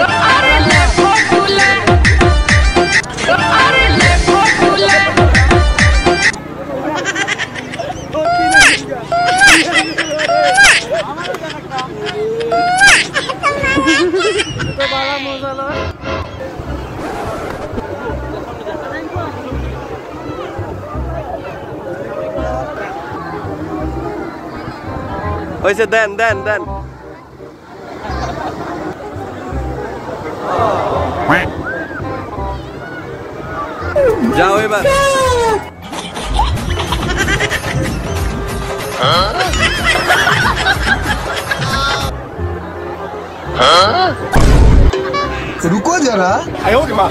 Where's it then? Jauh ya, Bang. रुको जरा। आयो रे माँ।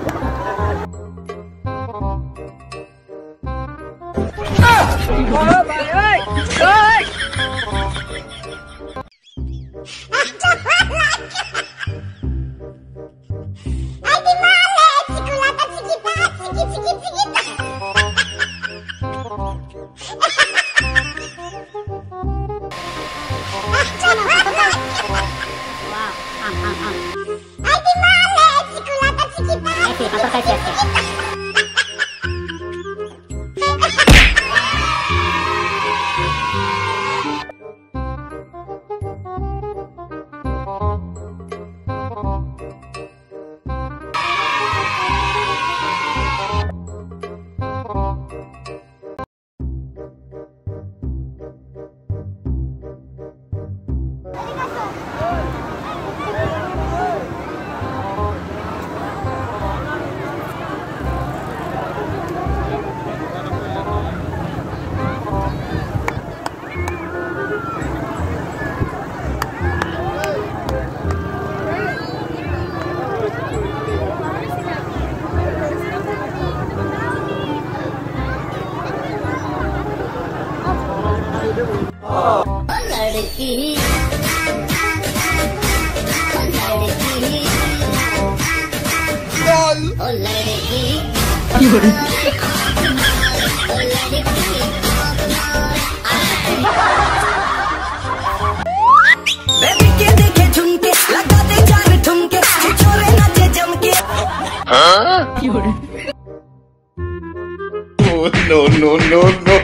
No.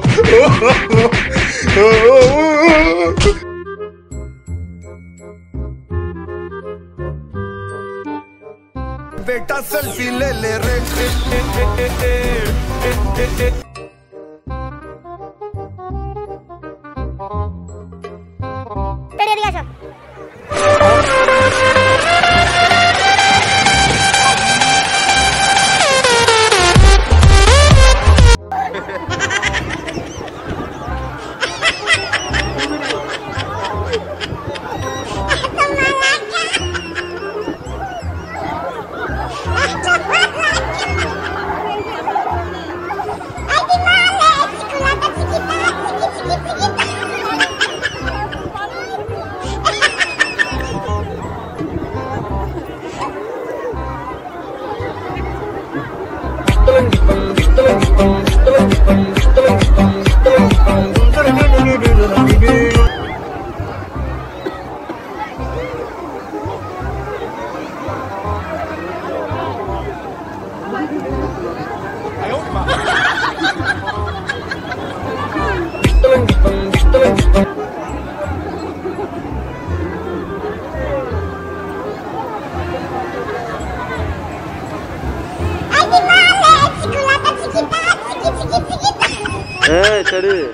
बेटा सेल्फी ले ले रे। Cari.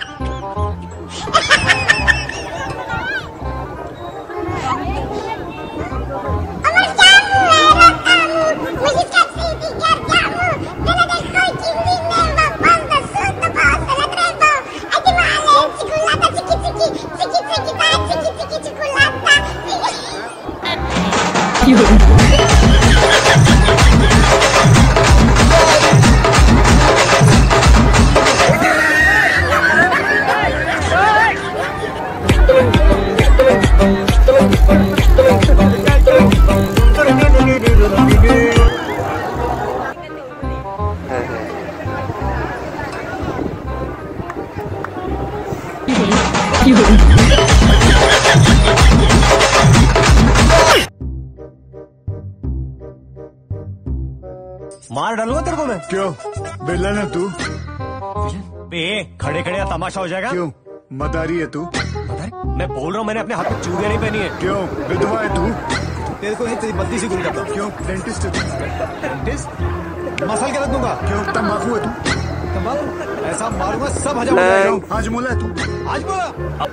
मार डालूंगा तेरे को मैं। क्यों विलन है तू? बे खड़े खड़े तमाशा हो जाएगा। क्यों मदारी है तू? मैं बोल रहा हूँ मैंने अपने हाथ में चूड़ियां नहीं पहनी है। क्यों विधवा है तू? तेरे को तेरी बत्ती से दूर करता हूँ। क्यों डेंटिस्ट है तू? डेंटिस्ट मसल के रख दूंगा। क्यों तंबाकू है तू? तंबाकू ऐसा मारूंगा सब हजम हो जाएगा। आज मोला है तू? आज बोला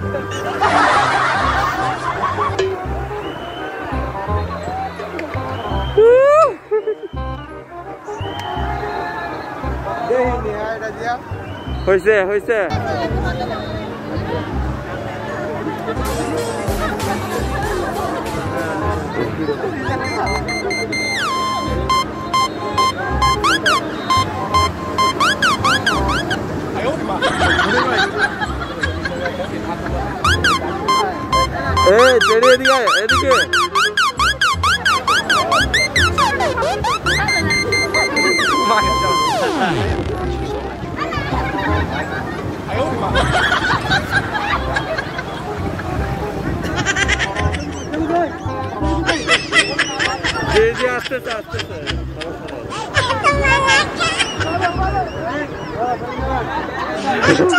হৈছে এদিকে জি আসতেছে সমস্যা নাই